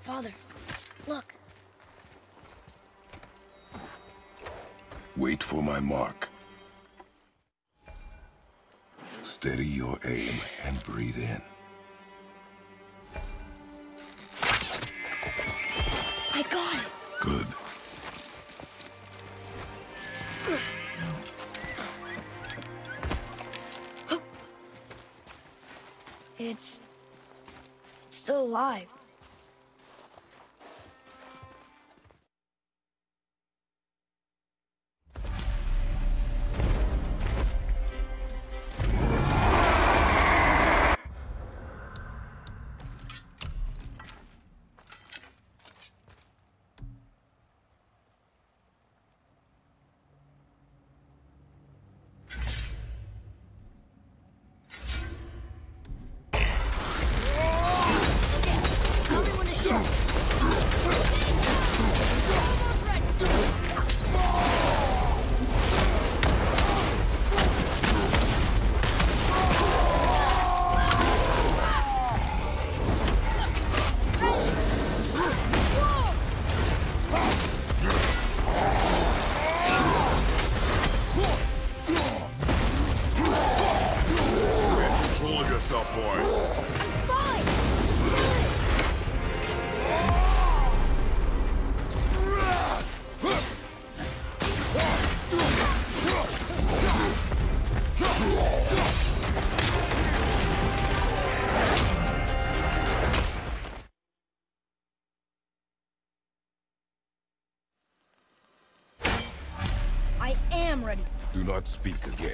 Father, look. Wait for my mark. Steady your aim and breathe in. I got it. Good. It's still alive. I am ready. Do not speak again.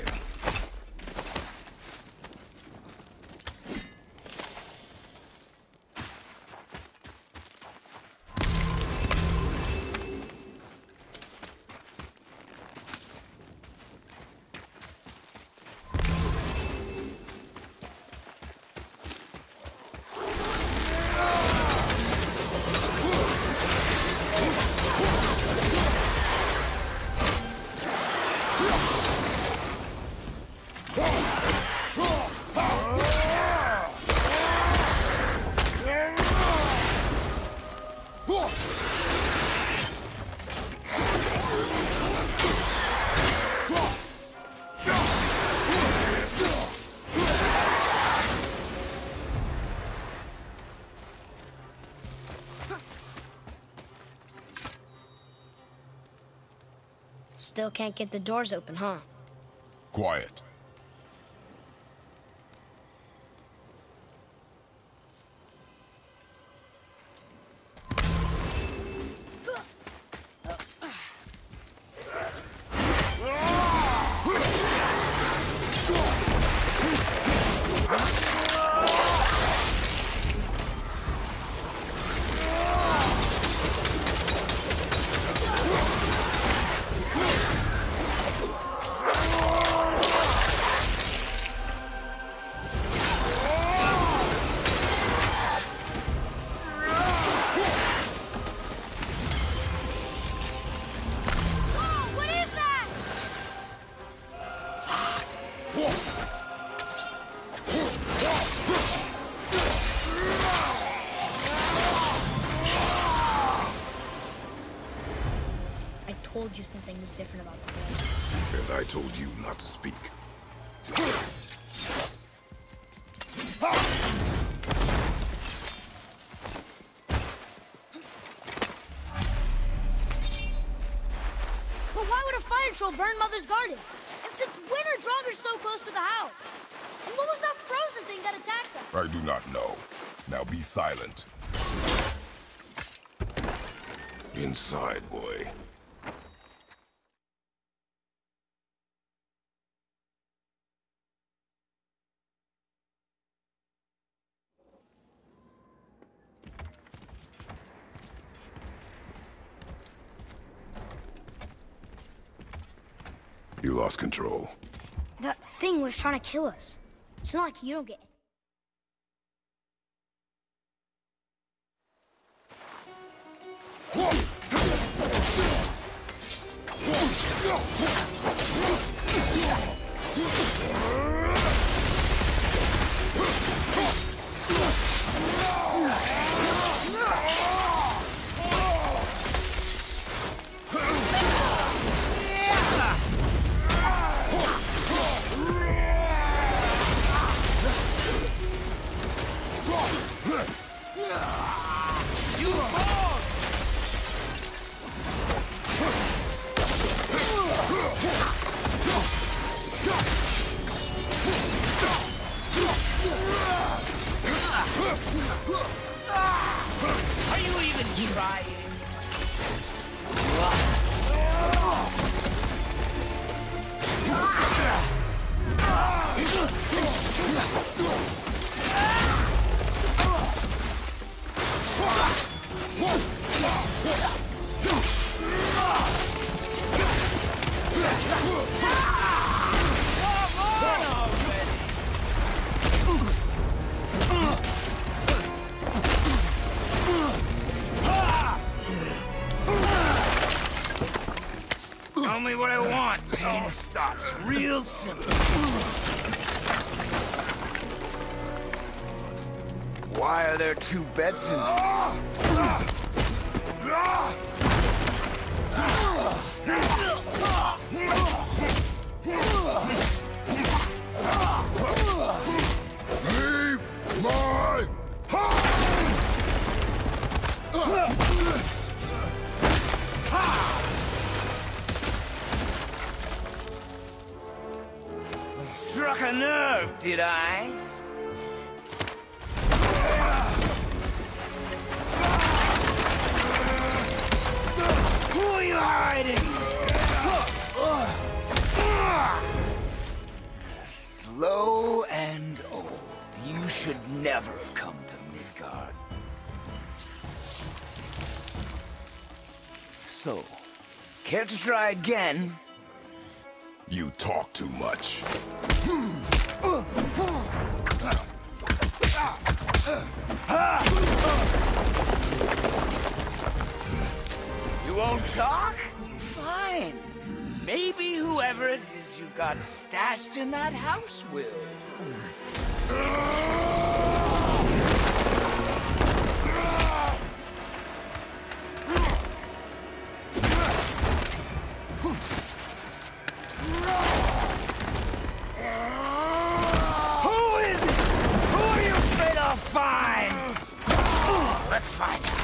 Still can't get the doors open, huh? Quiet. I told you something was different about the game. And I told you not to speak. But why would a fire troll burn Mother's garden? And since when are Draugrs so close to the house? And what was that frozen thing that attacked them? I do not know. Now be silent. Inside, boy. You lost control. That thing was trying to kill us. It's not like you don't get... You fall! Are you even trying? Tell me what I want. Pain stops real simple. Why are there two beds in Leave my Struck a nerve, did I? Who are you hiding? Slow and old. You should never have come to Midgard. So, care to try again? You talk too much. You won't talk? Fine. Maybe whoever it is you've got stashed in that house will. Who is it? Who are you afraid I'll find? Let's find out.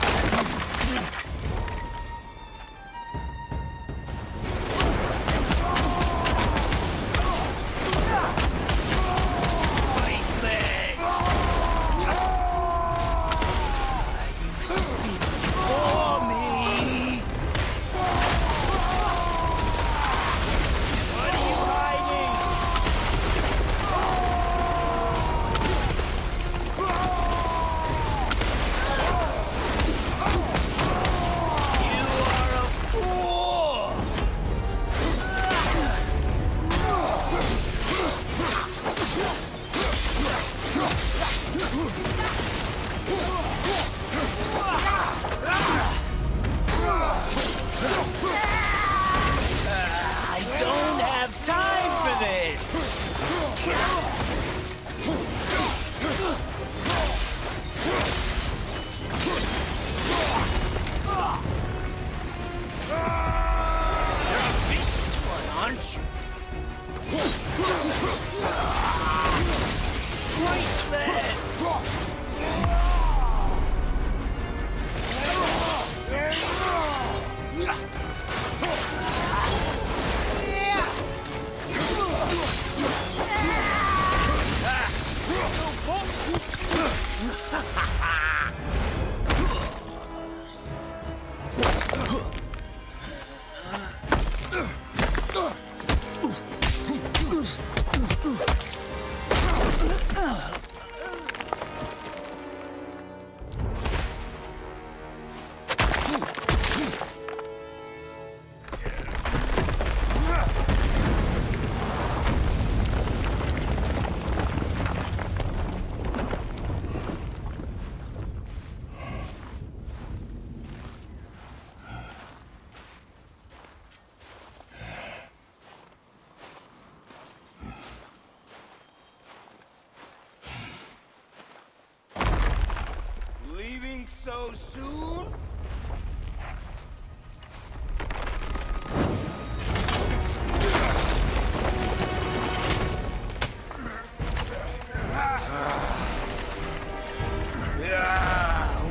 So soon?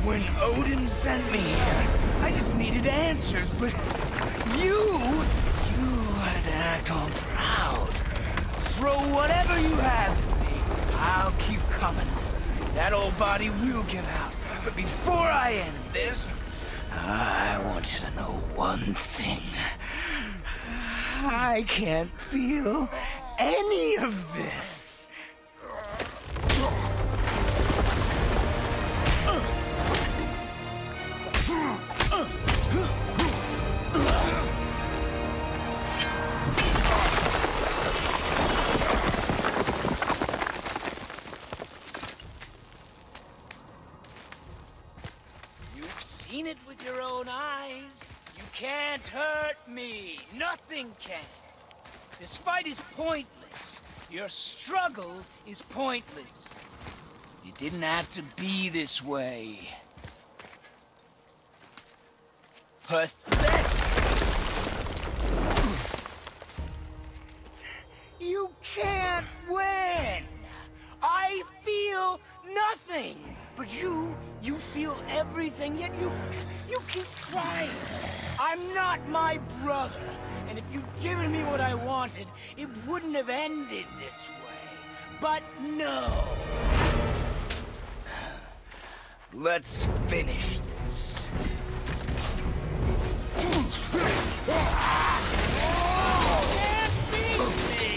When Odin sent me here, I just needed answers, but you had to act all proud. Throw whatever you have at me. I'll keep coming. That old body will give out. But before I end this, I want you to know one thing. I can't feel any of this. Seen it with your own eyes. You can't hurt me. Nothing can. This fight is pointless. Your struggle is pointless. It didn't have to be this way. Pathetic. You can't win. I feel nothing. But you feel everything, yet you keep trying. I'm not my brother, and if you'd given me what I wanted, it wouldn't have ended this way. But no. Let's finish this. Can't beat me.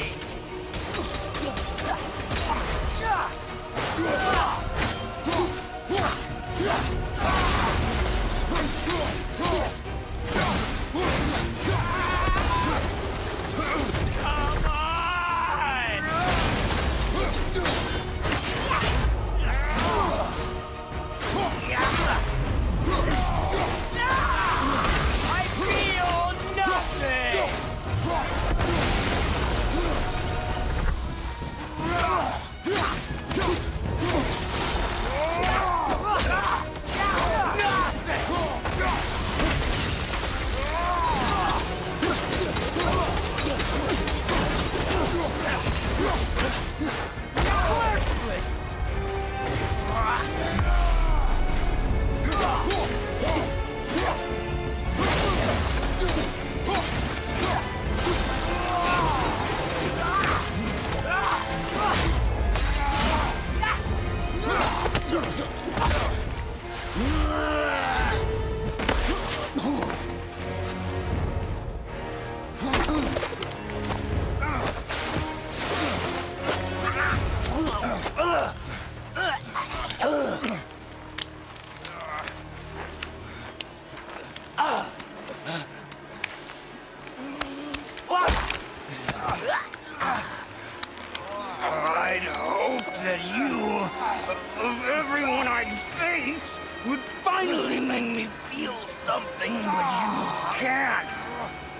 I'd hope that you, of everyone I'd faced, would finally make me feel something, but you can't.